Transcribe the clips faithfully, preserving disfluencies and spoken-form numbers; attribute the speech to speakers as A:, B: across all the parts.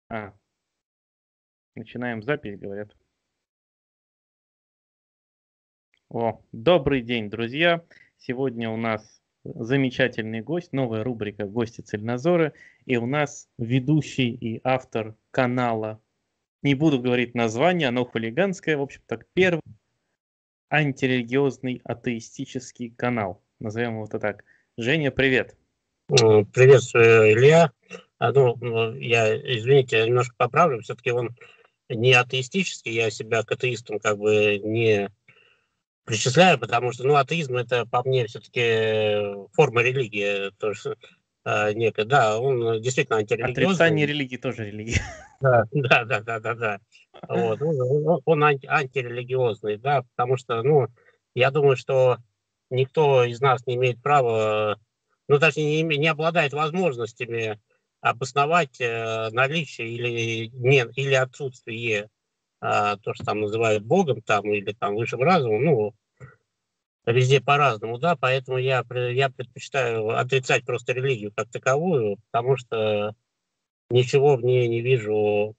A: А, начинаем запись, говорят. О, добрый день, друзья! Сегодня у нас замечательный гость, новая рубрика «Гости Цельнозора». И у нас ведущий и автор канала, не буду говорить название, оно хулиганское, в общем, так, первый антирелигиозный атеистический канал. Назовем его это так. Женя, привет!
B: М, Приветствую, Илья. А, Ну, ну, я, извините, я немножко поправлю. Все-таки он не атеистический, я себя к атеистам как бы не причисляю, потому что, ну, атеизм это по мне все-таки форма религии, тоже а, некая. Да, он действительно
A: Отрицание
B: антирелигиозный.
A: религии тоже религия.
B: Да, да, да, да, да, да. Вот, он, он- он анти- антирелигиозный, да, потому что, ну, я думаю, что никто из нас не имеет права, ну, даже не, име- не обладает возможностями обосновать э, наличие или, не, или отсутствие а, то, что там называют Богом там, или там высшим разумом, ну, везде по-разному, да, поэтому я, пре- я предпочитаю отрицать просто религию как таковую, потому что ничего в ней не вижу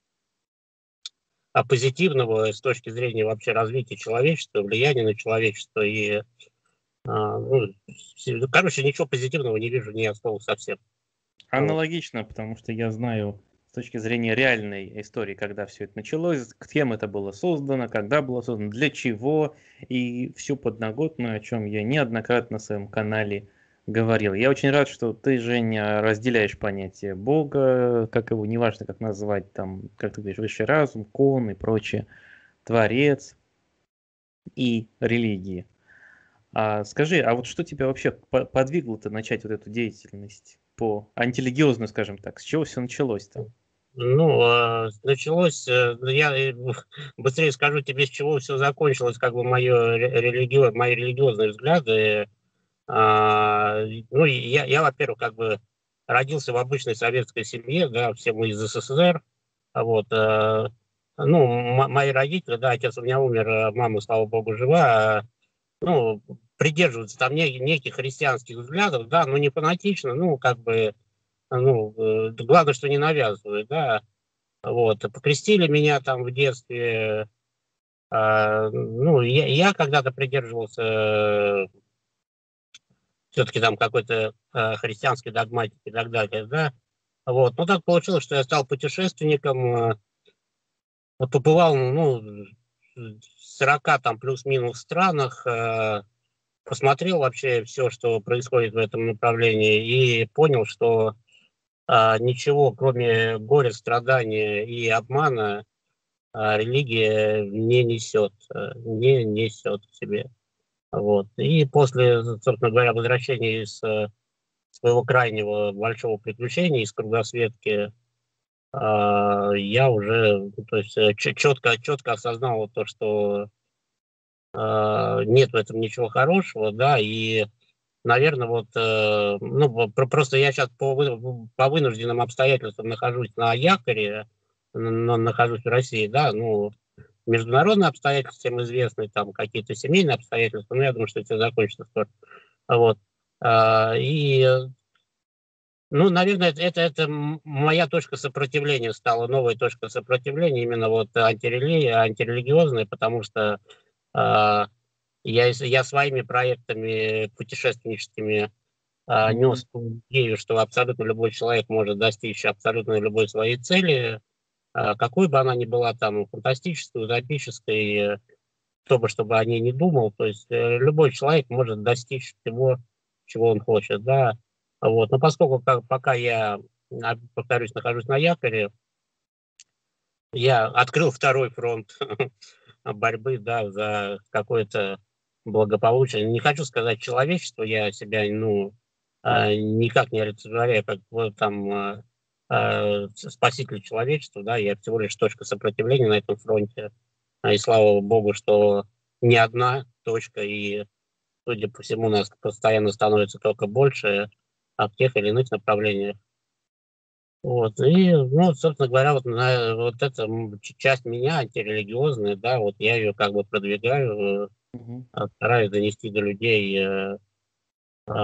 B: а позитивного с точки зрения вообще развития человечества, влияния на человечество. И, а, ну, с- короче, ничего позитивного не вижу ни от слова совсем. А вот.
A: Аналогично, потому что я знаю с точки зрения реальной истории, когда все это началось, кем это было создано, когда было создано, для чего, и всю подноготную, о чем я неоднократно на своем канале говорил. Я очень рад, что ты, Женя, разделяешь понятие Бога, как его, неважно, как назвать, там, как ты говоришь, высший разум, кон и прочее, творец и религии. А скажи, а вот что тебя вообще по- подвигло-то начать вот эту деятельность по антирелигиозную, скажем так? С чего все началось-то?
B: Ну, а, началось, э, ну, я э, быстрее скажу тебе, с чего все закончилось, как бы мое религио, мои религиозные взгляды. А, ну, и я, я, во-первых, как бы родился в обычной советской семье, да, все мы из СССР. А Вот, э, ну, м- мои родители, да, отец у меня умер, а мама, слава богу, жива. а, ну, придерживаются там не- неких христианских взглядов, да, но не фанатично, ну, как бы, ну, э, главное, что не навязывают, да, вот, покрестили меня там в детстве, а, ну, я, я когда-то придерживался все-таки там какой-то э, христианской догматики и так далее, да, вот, но так получилось, что я стал путешественником, э, побывал, ну, в сорока там плюс-минус странах, э, посмотрел вообще все, что происходит в этом направлении, и понял, что а, ничего, кроме горя, страдания и обмана, а, религия не несет, а, не несет в себе. Вот. И после, собственно говоря, возвращения из э, своего крайнего большого приключения, из кругосветки, а, я уже, ну, то есть, четко, четко осознал вот то, что а, нет в этом ничего хорошего, да, и наверное, вот, э, ну, про- просто я сейчас по, вы- по вынужденным обстоятельствам нахожусь на якоре, но нахожусь в России, да, ну, международные обстоятельства всем известны, там какие-то семейные обстоятельства, но я думаю, что это закончится скоро. Вот. А, и, э, ну, наверное, это, это, это м- моя точка сопротивления стала, новая точка сопротивления, именно вот антирели, антирелигиозная, потому что а, я, из- я своими проектами путешественническими а,
A: Мгм.
B: нес идею, что абсолютно любой человек может достичь абсолютно любой своей цели, а, какой бы она ни была там, фантастической, утопической, э, кто бы чтобы о ней не думал, то есть э, любой человек может достичь всего, чего он хочет, да. Вот. Но поскольку как, пока я, а, повторюсь, нахожусь на якоре, я открыл второй фронт борьбы, да, за какое-то благополучие. Не хочу сказать человечество, я себя, ну, а, никак не олицетворяю как вот там а, а, спаситель человечества, да, я всего лишь точка сопротивления на этом фронте. А, И слава богу, что не одна точка, и, судя по всему, нас постоянно становится только больше, а в тех или иных направлениях. Вот, и, ну, собственно говоря, вот, на, вот эта м, ч- часть меня антирелигиозная, да, вот я ее как бы продвигаю, э,
A: Мгм.
B: а, стараюсь донести до людей э,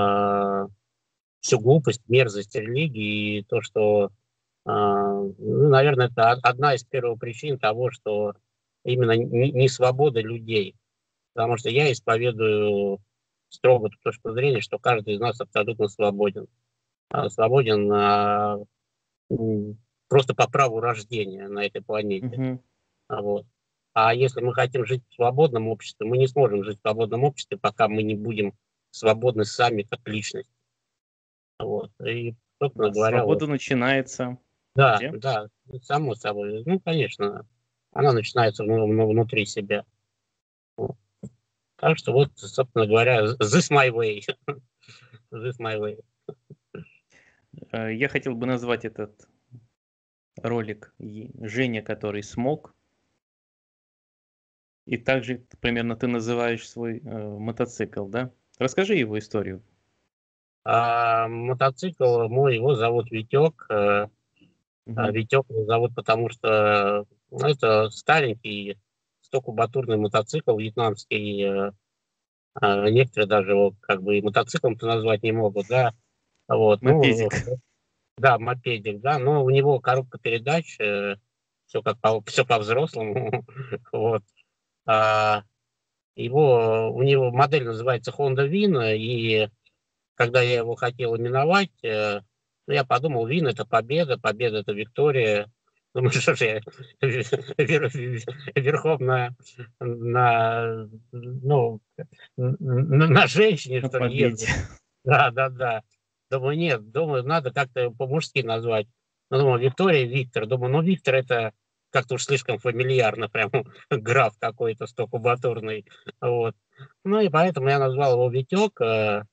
B: а, всю глупость, мерзость религии и то, что а, ну, наверное, это од- одна из первых причин того, что именно не, не свобода людей. Потому что я исповедую строго ту точку зрения, что каждый из нас абсолютно свободен. А, Свободен а, м, просто по праву рождения на этой планете.
A: Мгм.
B: А Вот. А если мы хотим жить в свободном обществе, мы не сможем жить в свободном обществе, пока мы не будем свободны сами как личность. Вот. И, собственно
A: Да,
B: говоря, вот.
A: свобода начинается
B: Да,
A: где?
B: да, само собой. Ну, конечно, она начинается вну- вну- внутри себя. Вот. Так что вот, собственно говоря, this my way. This my way.
A: Э, Я хотел бы назвать этот ролик и Женя, который смог. И также т- примерно ты называешь свой э, мотоцикл, да? Расскажи его историю.
B: А мотоцикл мой, его зовут Витек. э, а
A: Мгм.
B: Витек его зовут, потому что ну, это старенький стокубатурный мотоцикл вьетнамский. э, а Некоторые даже его как бы и мотоциклом-то назвать не могут, да. Вот, ну,
A: Мопедик.
B: да, мопедик, да, но у него коробка передач, все как по, все по-взрослому. Вот. А, его, у него модель называется Honda Win, и когда я его хотел именовать, э, ну, я подумал, Win это победа, победа это Виктория. Думаю, что же я вер- верхом на, на, ну, на, на женщине,
A: На
B: что ли, езжу.
A: победе.
B: Да, да, да. Думаю, нет, думаю, надо как-то по-мужски назвать. Ну, думаю, Виктория, Виктор. Думаю, ну, Виктор это как-то уж слишком фамильярно, прям граф какой-то стокубатурный. Вот. Ну, и поэтому я назвал его Витек. э,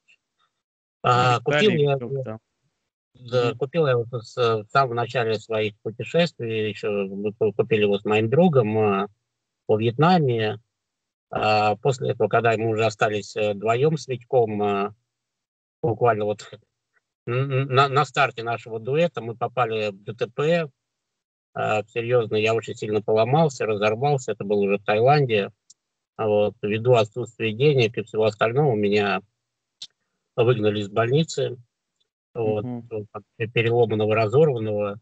B: а, Купил
A: Виталий
B: я,
A: Витек,
B: его-
A: да.
B: да,
A: Мгм.
B: купил я его с- в самом начале своих путешествий, еще мы ку- купили его с моим другом э, во Вьетнаме. А после этого, когда мы уже остались э, вдвоем с Витьком, э, буквально вот н- на, на старте нашего дуэта мы попали в ДТП. э, Серьезно, я очень сильно поломался, разорвался. Это было уже в Таиланде. А Вот, ввиду отсутствия денег и всего остального меня выгнали из больницы. Вот,
A: Мгм.
B: от переломанного, разорванного.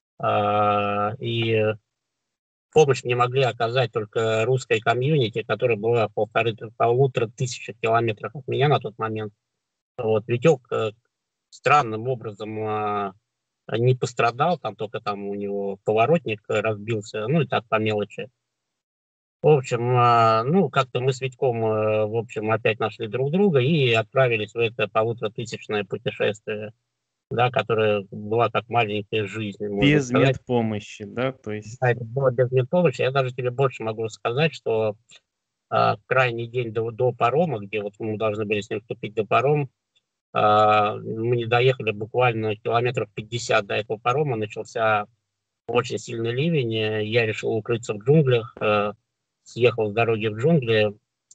B: А, И помощь мне могли оказать только русская комьюнити, которая была в полторы, полутора тысячи километрах от меня на тот момент. Вот, Витек э, странным образом а, не пострадал, там только там у него поворотник э, разбился, ну и так по мелочи. В общем, а, ну как-то мы с Витьком, э, в общем, опять нашли друг друга и отправились в это полуторатысячное путешествие, да, которое была как маленькая жизнь, можно
A: Без
B: сказать.
A: медпомощи, да, то
B: А
A: есть.
B: это было без медпомощи. Я даже тебе больше могу сказать, что а, крайний день до, до парома, где вот мы должны были с ним вступить до паром, а, мы не доехали буквально километров пятьдесят до этого парома, начался очень сильный ливень. э, Я решил укрыться в джунглях, э, съехал с дороги в джунгли.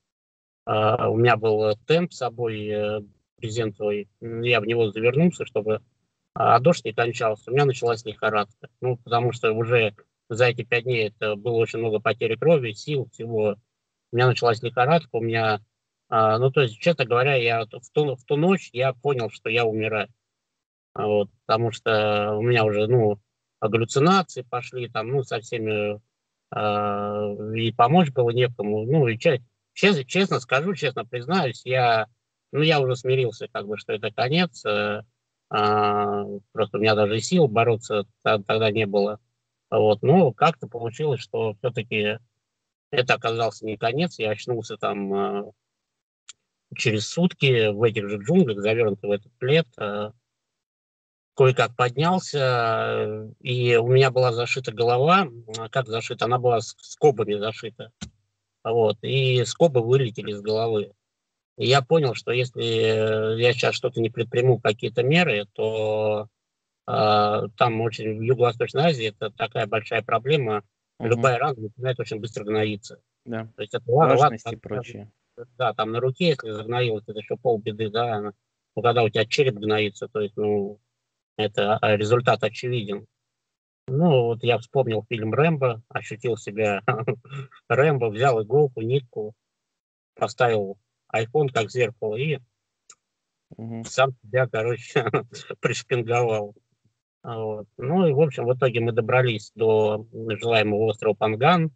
B: А, У меня был э, тент с собой э, брезентовый. М, Я в него завернулся, чтобы а дождь не кончался. У меня началась лихорадка. Ну, потому что уже за эти пять дней это было очень много потери крови, сил, всего. У меня началась лихорадка, у меня, а, ну, то есть, честно говоря, я вот в ту, в ту ночь я понял, что я умираю. А Вот, потому что у меня уже, ну, галлюцинации пошли, там, ну, со всеми, а, и помочь было некому. Ну, и че- честно, честно скажу, честно признаюсь, я, ну, я уже смирился, как бы, что это конец. э, а, Просто у меня даже и сил бороться та- тогда не было. Вот, но как-то получилось, что все-таки это оказался не конец. Я очнулся там а, через сутки в этих же джунглях, завернутый в этот плед. а, Кое-как поднялся, э, и у меня была зашита голова. М, Как зашита? Она была с скобами зашита. Вот, и скобы вылетели из головы. И я понял, что если э, я сейчас что-то не предприму, какие-то меры, то а, там очень в Юго-Восточной Азии это такая большая проблема.
A: Мгм.
B: Любая рана начинает очень быстро гноиться.
A: Да.
B: То есть это ла- ладно,
A: Влажность и
B: когда-
A: прочее.
B: да, там на руке, если загноилось, это еще полбеды, да. Но когда у тебя череп гноится, то есть, ну, это а, результат очевиден. Ну, вот я вспомнил фильм «Рэмбо», ощутил себя Рэмбо, взял иголку, нитку, поставил айфон как зеркало и
A: Мгм.
B: сам себя, короче, пришпинговал. Вот. Ну и, в общем, в итоге мы добрались до желаемого острова Панган.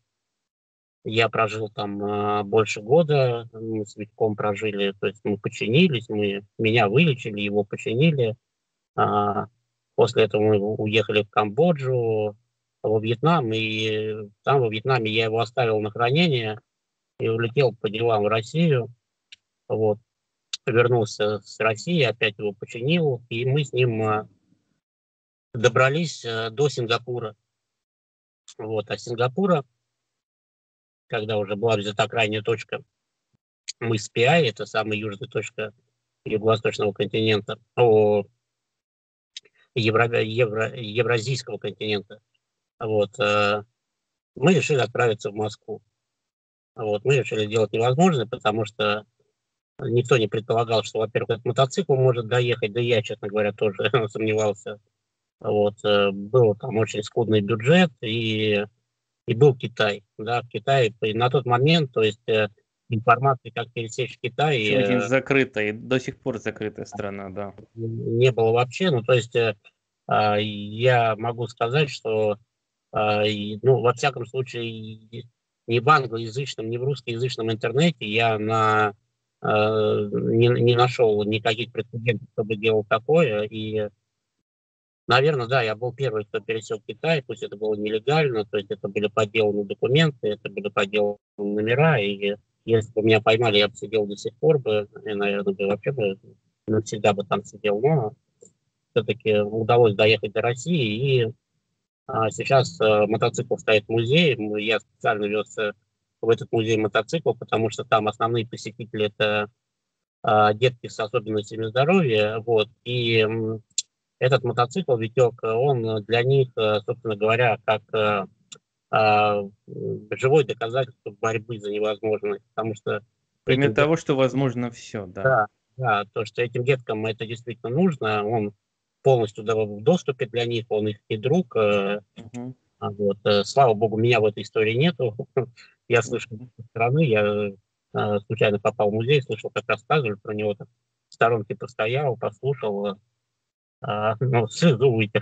B: Я прожил там а, больше года, мы с Витьком прожили, то есть мы починились, мы, меня вылечили, его починили. А, после этого мы уехали в Камбоджу, во Вьетнам, и там во Вьетнаме я его оставил на хранение и улетел по делам в Россию. Вот. Вернулся с России, опять его починил, и мы с ним а, добрались а, до Сингапура. Вот. А с Сингапура, когда уже была взята крайняя точка, мыс Пиай, это самая южная точка юго-восточного континента, о, евро, евро, евразийского континента. Вот. а, Мы решили отправиться в Москву. Вот. Мы решили делать невозможное, потому что никто не предполагал, что, во-первых, этот мотоцикл может доехать, да и я, честно говоря, тоже сомневался. Вот. э, Был там очень скудный бюджет, и, и был Китай. Да, в Китае и на тот момент, то есть э, информации, как пересечь Китай,
A: Еще очень
B: э,
A: закрытая, и до сих пор закрытая страна, да.
B: не было вообще. Ну, то есть э, а, я могу сказать, что, а, и, ну, во всяком случае, и ни в англоязычном, ни в русскоязычном интернете я на, э, не, не нашел никаких прецедентов, кто бы делал такое. И, наверное, да, я был первый, кто пересек Китай, пусть это было нелегально, то есть это были подделаны документы, это были подделаны номера, и если бы меня поймали, я бы сидел до сих пор бы, и, наверное, бы вообще бы навсегда бы там сидел, но все-таки удалось доехать до России, и а, сейчас а, мотоцикл стоит в музее. М, Я специально вез э, в этот музей мотоцикл, потому что там основные посетители это а, детки с особенностями здоровья. Вот. И м, этот мотоцикл, Витек, он для них, э, собственно говоря, как э, а, м, живое доказательство борьбы за невозможность. Потому что
A: Пример
B: этим
A: того,
B: деткам,
A: что возможно все, да.
B: да, да, то, что этим деткам это действительно нужно, он полностью да, в доступе для них, он их и друг. э,
A: Мгм.
B: А Вот. э, Слава богу, меня в этой истории нету. Я слышал со стороны, я э, случайно попал в музей, слышал, как рассказывали про него, так, в сторонке постоял, послушал, э, а, ну, слезу вытер,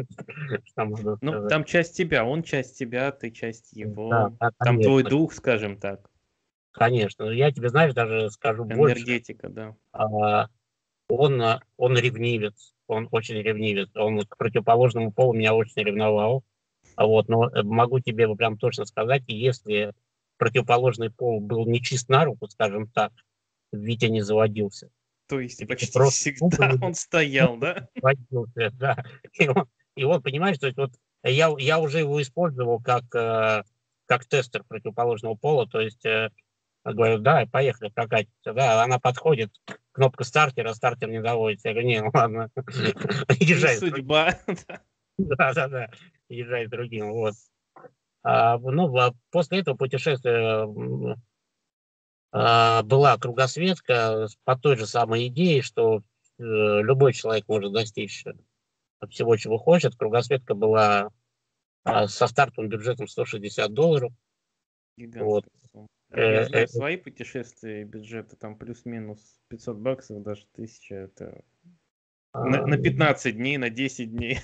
B: что можно
A: Ну,
B: сказать.
A: там часть тебя, он часть тебя, ты часть
B: Да,
A: его.
B: да,
A: Там твой
B: конечно,
A: дух, скажем так,
B: конечно. Я тебе, знаешь, даже скажу больше.
A: энергетика, да.
B: А, Он, э, он ревнивец, он очень ревнивец, он к противоположному полу меня очень ревновал. А Вот, но э, могу тебе вот прям точно сказать, если противоположный пол был нечист на руку, скажем так, Витя не заводился.
A: То есть
B: Витя
A: почти
B: просто тупо
A: всегда
B: не
A: он стоял, да?
B: заводился, да. И он, и он, понимаешь, то есть вот я, я уже его использовал как, э, как тестер противоположного пола, то есть э, говорю, да, поехали прокатимся, да, она подходит, кнопка стартера, стартер не заводится. Я говорю, не, ну ладно,
A: Не
B: езжай с другим.
A: судьба. Да.
B: Да, да, да, езжай с другим, вот. А, ну, а после этого путешествия м, а, была кругосветка по той же самой идее, что э, любой человек может достичь всего, чего хочет. Кругосветка была а, со стартовым бюджетом сто шестьдесят долларов. Вот.
A: Гигантская сумма.
B: Э,
A: Ну, я
B: э,
A: знаю свои путешествия и бюджеты, там плюс-минус пятьсот баксов, даже тысяча, это на,
B: а,
A: на пятнадцать дней, на десять дней.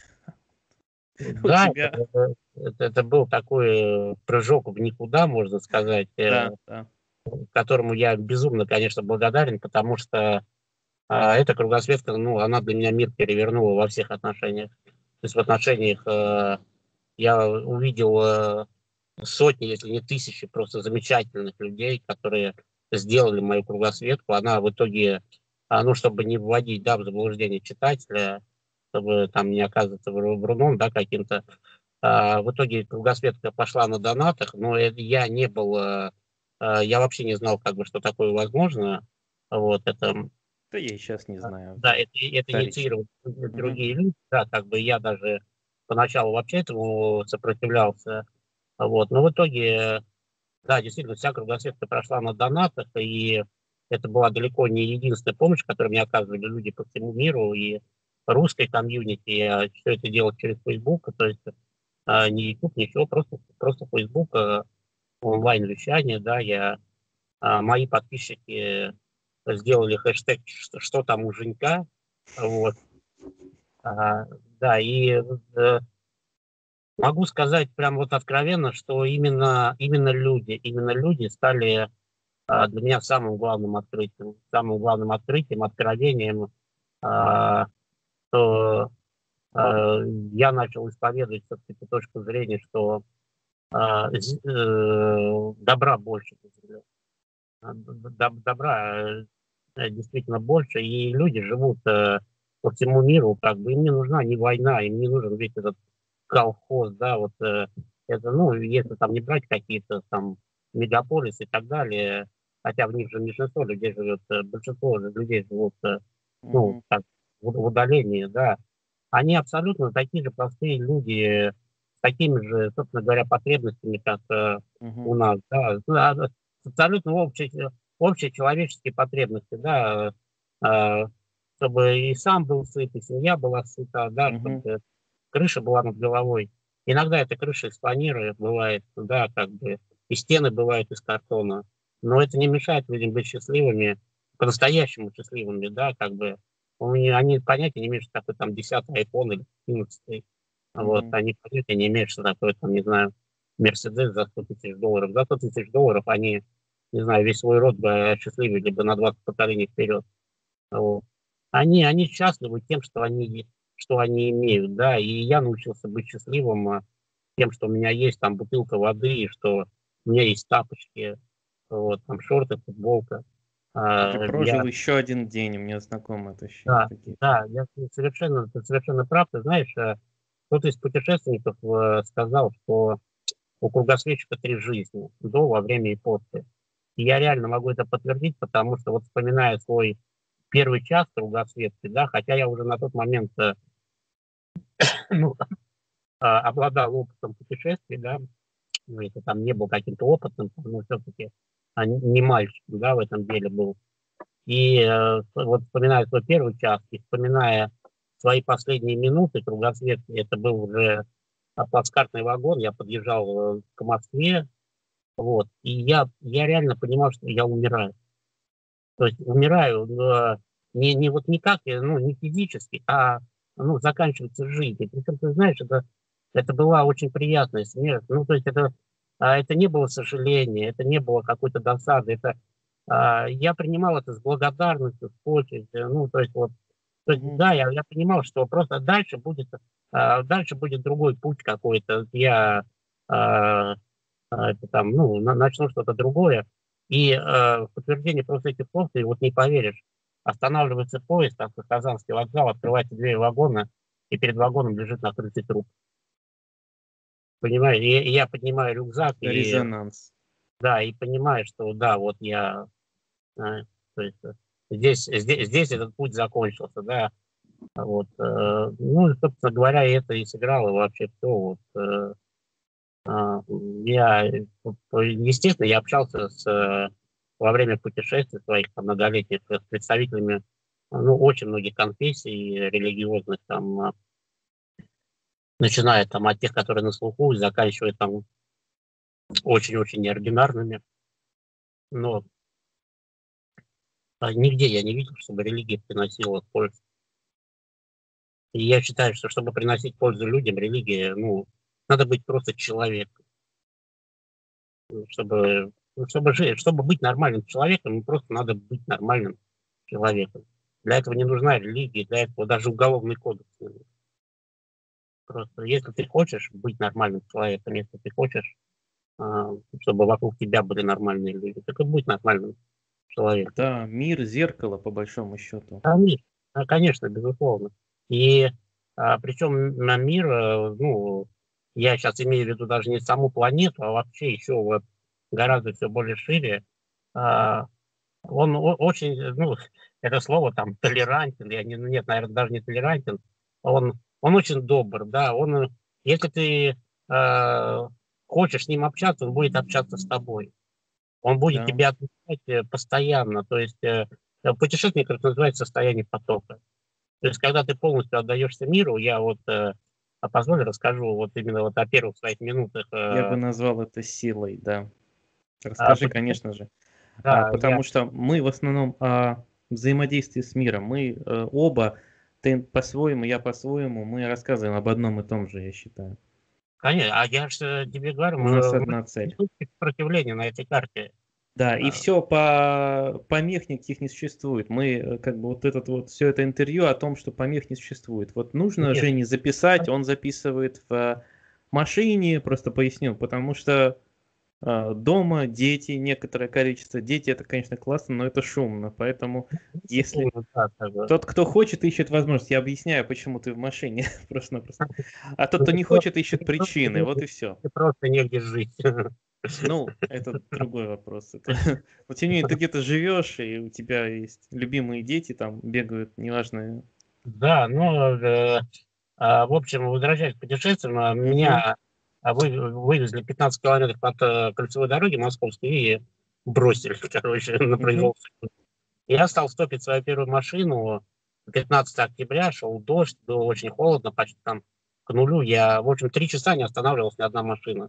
A: У
B: да, это,
A: тебя,
B: это- это- это был такой э, прыжок в никуда, можно сказать, э,
A: да, да.
B: которому я безумно, конечно, благодарен, потому что а, эта кругосветка, ну, она для меня мир перевернула во всех отношениях. То есть в отношениях э, я увидел э, сотни, если не тысячи, просто замечательных людей, которые сделали мою кругосветку. Она в итоге, а, ну, чтобы не вводить, да, в заблуждение читателя, чтобы там не оказываться вру- вруном, да, каким-то, а, в итоге кругосветка пошла на донатах, но это я не был, э, э, я вообще не знал, как бы, что такое возможно. Вот, это
A: Да я и сейчас не
B: а,
A: знаю,
B: Да,
A: это
B: это, это
A: вторично.
B: инициировали
A: Мгм.
B: другие люди, да, как бы я даже поначалу вообще этому сопротивлялся, вот, но в итоге, да, действительно, вся кругосветка прошла на донатах, и это была далеко не единственная помощь, которую мне оказывали люди по всему миру, и русской комьюнити, я все это делал через Facebook, то есть а, не YouTube, ничего, просто, просто Facebook, а, онлайн-вещание, да, я, а, мои подписчики сделали хэштег «Что, что там у Женька?», вот, А, да, и э, могу сказать прям вот откровенно, что именно, именно люди, именно люди стали а, для меня самым главным открытием, самым главным открытием, откровением, а, что а, я начал исповедовать все-таки ту точку зрения, что а, з- э, добра больше на земле. А, д- д- Добра э, действительно больше, и люди живут э, по всему миру, как бы им не нужна ни война, им не нужен весь этот колхоз, да, вот э, это, ну, если там не брать какие-то там мегаполисы и так далее, хотя в них же меньшинство людей живет, э, большинство же людей живут, э, ну,
A: Мгм.
B: так, в, в удалении, да, они абсолютно такие же простые люди, с такими же, собственно говоря, потребностями, как э, у
A: Мгм.
B: нас, да, ну, а, да, абсолютно общие, общие человеческие потребности, да, э, чтобы и сам был сыт, и семья была сыта, да,
A: Мгм.
B: чтобы крыша была над головой. Иногда эта крыша из фанеры бывает, да, как бы, и стены бывают из картона. Но это не мешает людям быть счастливыми, по-настоящему счастливыми, да, как бы. У меня- Они понятия не имеют, что такое там десятый айфон или одиннадцатый. Вот,
A: Мгм.
B: они понятия не имеют, что такое, там, не знаю, Мерседес за сто тысяч долларов. За сто тысяч долларов они, не знаю, весь свой род бы осчастливили бы на двадцать поколений вперед. Вот. Они, они счастливы тем, что они, что они имеют, да, и я научился быть счастливым а, тем, что у меня есть там бутылка воды, и что у меня есть тапочки, вот, там шорты, футболка.
A: Ты
B: А,
A: прожил
B: я,
A: еще один день, у меня знакомые точнее
B: да,
A: такие.
B: да, я совершенно, ты совершенно прав, ты знаешь, э, кто-то из путешественников э, сказал, что у кругосветчика три жизни, до, во время и после. И я реально могу это подтвердить, потому что вот вспоминая свой первый час кругосветки, да, хотя я уже на тот момент э, ну, а, обладал опытом путешествий, да, ну, если там не был каким-то опытным, но все-таки а, не мальчиком, да, в этом деле был. И э, вот вспоминая свой первый час и вспоминая свои последние минуты кругосветки, это был уже а, плацкартный вагон, я подъезжал э, к Москве, вот, и я, я реально понимал, что я умираю. То есть умираю э, не, не вот никак, э, ну, не физически, а ну, заканчивается жизнь. И причем, ты знаешь, это, это была очень приятная смерть. Ну, то есть это, а, это не было сожаления, это не было какой-то досады. Это, а, я принимал это с благодарностью, с почестью. Ну, то есть вот, то есть,
A: Мгм.
B: да, я, я понимал, что просто дальше будет, а, дальше будет другой путь какой-то. Я а, а, это там, ну, на- начну что-то другое. И э, в подтверждение просто этих слов ты вот не поверишь. Останавливается поезд, там, Казанский вокзал, открывается дверь вагона, и перед вагоном лежит накрытый труп. Понимаешь, и, и я поднимаю рюкзак, и
A: Резонанс.
B: да, и понимаю, что да, вот я, э, то есть, э, здесь, здесь, здесь этот путь закончился, да. Вот, э, ну, и, собственно говоря, это и сыграло вообще все. Вот, э, А, Я, э, естественно, я общался с, э, во время путешествий своих там, многолетних с представителями ну, очень многих конфессий религиозных, там, а, начиная там, от тех, которые на слуху, и заканчивая там очень-очень неординарными. Но а, нигде я не видел, чтобы религия приносила пользу. И я считаю, что чтобы приносить пользу людям, религия, ну, надо быть просто человеком, чтобы, ну, чтобы, жить, чтобы быть нормальным человеком, ну, просто надо быть нормальным человеком. Для этого не нужна религия, для этого даже уголовный кодекс не нужен. Просто если ты хочешь быть нормальным человеком, если ты хочешь, а, чтобы вокруг тебя были нормальные люди, так и будь нормальным человеком.
A: Да, мир зеркало, по большому счету.
B: Конечно, а, конечно, безусловно. И а, причем на мир, э, ну, я сейчас имею в виду даже не саму планету, а вообще еще вот гораздо все более шире. А, он о- очень, ну, это слово там толерантен, я не, ну, нет, наверное, даже не толерантен, он, он очень добр, да, он, э, если ты э, хочешь с ним общаться, он будет общаться с тобой, он будет
A: Да.
B: тебя отвечать э, постоянно, то есть э, э, путешественник, это называется состояние потока, то есть когда ты полностью отдаешься миру, я вот, э, а позволь расскажу вот именно вот о первых своих минутах,
A: Я бы
B: э,
A: назвал это силой, да.
B: а,
A: Расскажи,
B: путеше-
A: конечно же. А,
B: да, я,
A: потому что мы в основном о взаимодействии с миром. Мы э, оба Ты по-своему, я по-своему, мы рассказываем об одном и том же, я считаю.
B: Конечно, а я же тебе говорю,
A: У нас
B: мы, мы
A: одна цель.
B: сопротивление на этой карте.
A: Да, и
B: А,
A: все, по помех никаких не существует. Мы э, как бы вот этот вот все это интервью о том, что помех не существует. Вот нужно
B: Нет,
A: Жене записать, он записывает в машине, просто поясню, потому что э, дома дети, некоторое количество дети, это, конечно, классно, но это шумно. Поэтому если
B: безусловно, да, как бы.
A: тот, кто хочет, ищет возможность. Я объясняю, почему ты в машине, просто-напросто. А тот,
B: Ну,
A: кто
B: ты
A: не
B: просто,
A: хочет, ищет
B: ты просто
A: причины. Вот
B: негде
A: и все.
B: ты просто негде жить.
A: Ну, это другой вопрос. Это... Но тем не менее, ты где-то живешь, и у тебя есть любимые дети, там бегают, неважно.
B: Да, ну, э, а, в общем, возвращаясь к путешествиям, а,
A: Мгм,
B: меня а, вы вывезли пятнадцать километров от э, кольцевой дороги московской и бросили, короче, на
A: мгм.
B: произвол судьбы. Я стал стопить свою первую машину пятнадцатого октября, шел дождь, было очень холодно, почти там к нулю. Я, в общем, три часа не останавливалась ни одна машина.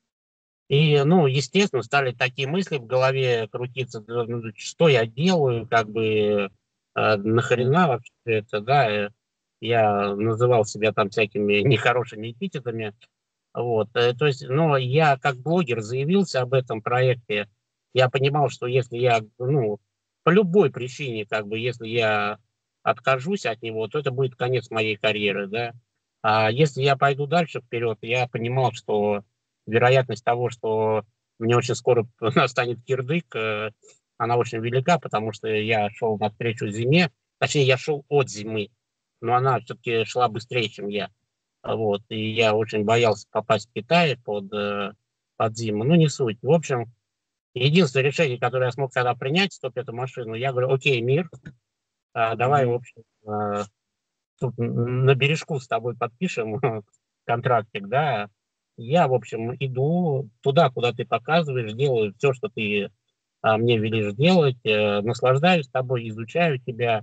B: И, ну, естественно, стали такие мысли в голове крутиться, да, ну, что я делаю, как бы, э,
A: М,
B: нахрена вообще это, да, э, я называл себя там всякими нехорошими эпитетами, вот, э, то есть, но я как блогер заявился об этом проекте, я понимал, что если я, ну, по любой причине, как бы, если я откажусь от него, то это будет конец моей карьеры, да, а если я пойду дальше вперед, я понимал, что вероятность того, что мне очень скоро настанет кирдык, э, она очень велика, потому что я шел навстречу зиме, точнее, я шел от зимы, но она все-таки шла быстрее, чем я. Вот, и я очень боялся попасть в Китай под, э, под зиму, ну не суть. В общем, единственное решение, которое я смог тогда принять, стоп эту машину, я говорю, окей, мир, а, давай, в
A: мгм.
B: общем, э, тут на бережку с тобой подпишем контрактик, да, я, в общем, иду туда, куда ты показываешь, делаю все, что ты а, мне велишь делать, э, наслаждаюсь тобой, изучаю тебя,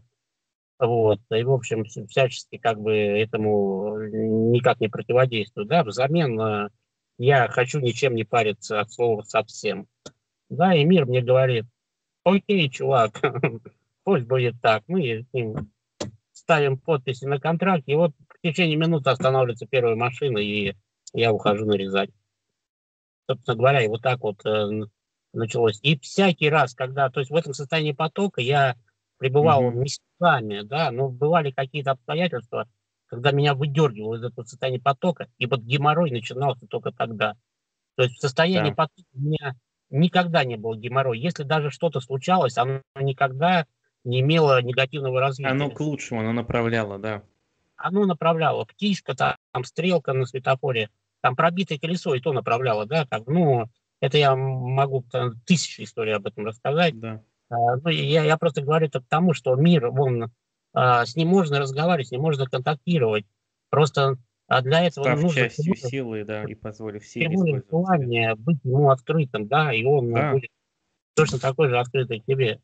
B: вот, и, в общем, вс- всячески как бы этому никак не противодействую, да, взамен э, я хочу ничем не париться от слова совсем, да, и мир мне говорит, окей, чувак, пусть будет так, мы с ним ставим подписи на контракт, и вот в течение минуты останавливается первая машина, и я ухожу нарезать. Собственно говоря, и вот так вот э, началось. И всякий раз, когда, то есть в этом состоянии потока я пребывал
A: Мгм.
B: месяцами, да, но бывали какие-то обстоятельства, когда меня выдергивало из этого состояния потока, и вот геморрой начинался только тогда. То есть в состоянии
A: Да.
B: потока у меня никогда не было геморроя. Если даже что-то случалось, оно никогда не имело негативного
A: Оно
B: развития.
A: к лучшему, оно направляло, да.
B: Оно направляло. Птичка, там, там стрелка на светофоре, там пробитое колесо и то направляло, да, как, ну, это я могу там, тысячи историй об этом рассказать.
A: Да.
B: А, ну, я, я просто говорю это к тому, что мир, он, а, с ним можно разговаривать, с ним можно контактировать. Просто а для этого
A: Став
B: нужно
A: частью
B: всего лишь
A: силы, да, и позволив силе
B: всего лишь
A: использовать тебя.
B: желание быть ему открытым, да, и он а,
A: Да,
B: будет точно такой же открытый к тебе.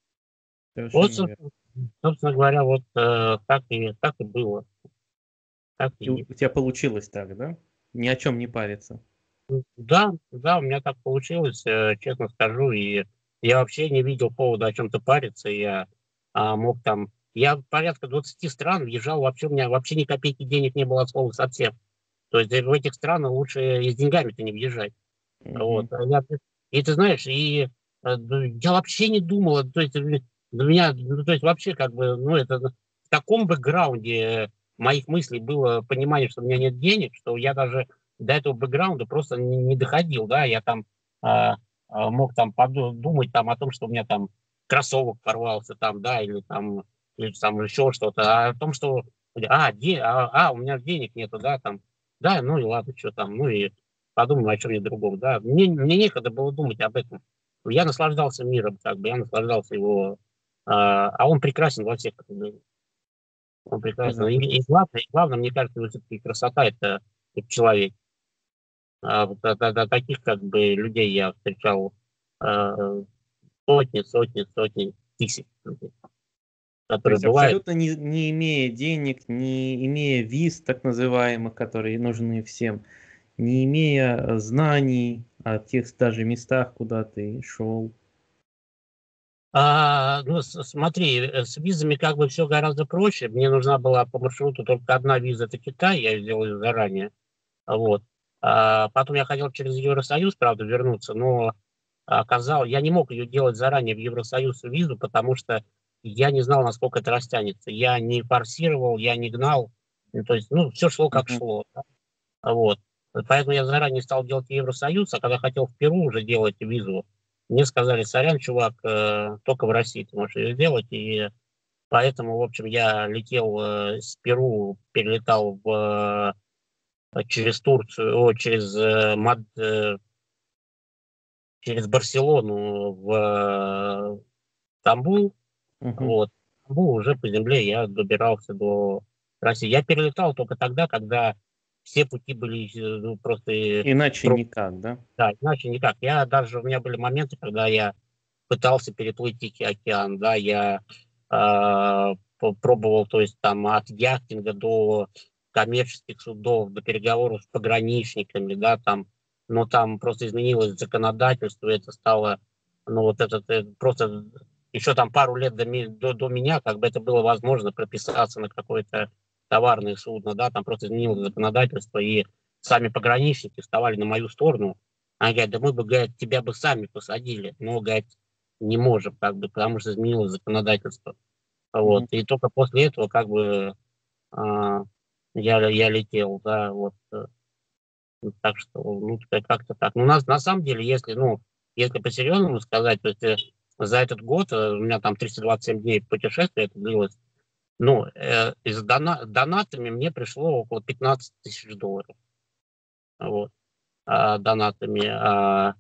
B: Вот,
A: совершенно верно.
B: собственно, собственно говоря, вот э, так и, так и было, так и
A: И у
B: есть.
A: у тебя получилось так, да? Ни о чем не париться.
B: Да, да, у меня так получилось, э, честно скажу, и я вообще не видел повода о чем-то париться, я а, мог там, я в порядка двадцати стран въезжал, вообще у меня вообще ни копейки денег не было от слова совсем, то есть э, в этих странах лучше и с деньгами-то не въезжать, вот,
A: Мгм.
B: а я, и ты знаешь, и э, д- я вообще не думал, то есть э, для меня, ну, то есть вообще как бы, ну это в таком бэкграунде э, моих мыслей было понимание, что у меня нет денег, что я даже до этого бэкграунда просто не, не доходил, да, я там а, а, мог там подумать там о том, что у меня там кроссовок порвался там, да, или там, или там еще что-то, а о том, что, а, де, а, а, у меня денег нету, да, там, да, ну и ладно, что там, ну и подумаем о чем-нибудь другом, да, мне, мне некогда было думать об этом, я наслаждался миром, как бы, я наслаждался его, а, а он прекрасен во всех проявлениях, он прекрасен,
A: Сказал.
B: и, и главное, и главное, мне кажется, все-таки красота это, это человек. А, вот, да, да, да, таких как бы людей я встречал э, сотни, сотни, сотни тысяч людей,
A: То
B: которые
A: есть
B: бывают.
A: абсолютно не, не имея денег, не имея виз, так называемых, которые нужны всем, не имея э, знаний о тех даже местах, куда ты шел,
B: А, ну, с- смотри, э, с визами как бы все гораздо проще. Мне нужна была по маршруту только одна виза, это Китай, я ее сделал её заранее. Вот. А, потом я хотел через Евросоюз, правда, вернуться, но оказалось, я не мог ее делать заранее в Евросоюз визу, потому что я не знал, насколько это растянется. Я не форсировал, я не гнал. Ну, то есть, ну, все шло как
A: Мгм.
B: шло. Да. Вот. Поэтому я заранее стал делать Евросоюз, а когда хотел в Перу уже делать визу, мне сказали: сорян, чувак, э, только в России ты можешь ее сделать. И поэтому, в общем, я летел э, с Перу, перелетал в, э, через Турцию, о, через, э, Мад- э, через Барселону в э, Стамбул.
A: Мгм.
B: Вот. Стамбул уже по земле я добирался до России. Я перелетал только тогда, когда все пути были э, ну, просто э,
A: Иначе никак, да?
B: да, иначе никак. Я даже, у меня были моменты, когда я пытался переплыть Тихий океан, да, я а, по- пробовал, то есть там от яхтинга до коммерческих судов, до переговоров с пограничниками, да, там, но там просто изменилось законодательство, и это стало, ну, вот этот, э, просто еще там пару лет до, ми- до, до меня, как бы это было возможно прописаться на какое-то товарное судно, да, там просто изменилось законодательство, и сами пограничники вставали на мою сторону, они говорят: да мы бы, говорят, тебя бы сами посадили, но, говорят, не можем, как бы, потому что изменилось законодательство. Вот.
A: Мгм.
B: И только после этого, как бы, а, я, я летел, да, вот. э, ну, Так что, ну, как- как-то так. Ну, у нас, на самом деле, если, ну, если по-серьезному сказать, то есть э, за этот год, э, у меня там триста двадцать семь дней путешествия это длилось, ну, э, из дона, донатами мне пришло около пятнадцать тысяч долларов. Вот. А, донатами. А,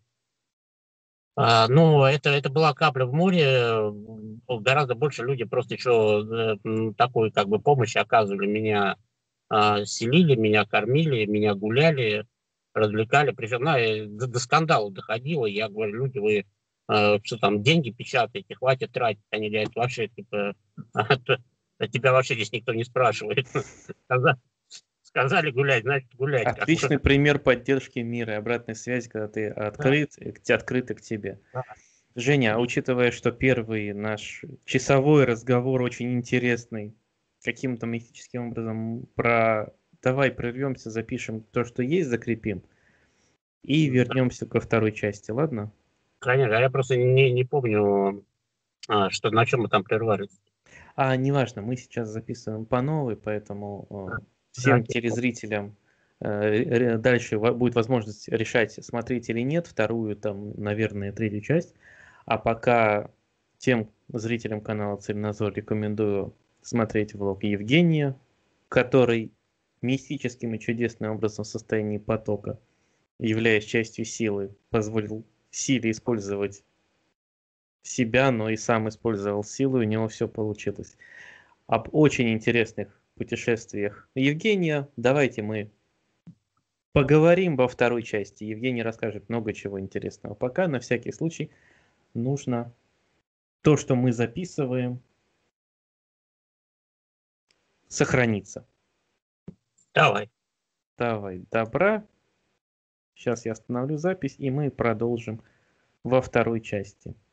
B: А, ну, это, это была капля в море. м, Гораздо больше люди просто еще э, м, такой как бы помощи оказывали. Меня а, селили, меня кормили, меня гуляли, развлекали. Причем, на, э, до, до скандала доходило. Я говорю: люди, вы э, что там, деньги печатаете, хватит тратить. Они говорят: вообще, типа, а, то- а тебя вообще здесь никто не спрашивает. Сказа- Сказали гулять, значит гулять. Как бы.
A: Отличный пример поддержки мира и обратной связи, когда ты
B: Да,
A: открыт, и к- открыты к тебе.
B: да.
A: Женя, а
B: И
A: учитывая, что первый наш часовой разговор очень интересный, каким-то мистическим образом про... Давай прервемся, запишем то, что есть, закрепим, и вернемся ко второй части, ладно?
B: Конечно, а я просто не, не помню, а, что, на чем мы там прервались.
A: А неважно, мы сейчас записываем по новой,
B: А,
A: поэтому э,
B: да,
A: всем
B: окей.
A: телезрителям э, ре- дальше во- будет возможность решать, смотреть или нет, вторую, там, наверное, третью часть. А пока тем зрителям канала Цельнозор рекомендую смотреть влог Евгения, который мистическим и чудесным образом в состоянии потока, являясь частью силы, позволил силе использовать себя, но и сам использовал силу, и у него все получилось. Об очень интересных путешествиях Евгения давайте мы поговорим во второй части. Евгений расскажет много чего интересного. Пока на всякий случай нужно то, что мы записываем, сохраниться.
B: Давай.
A: Давай, добра. Сейчас я остановлю запись, и мы продолжим во второй части.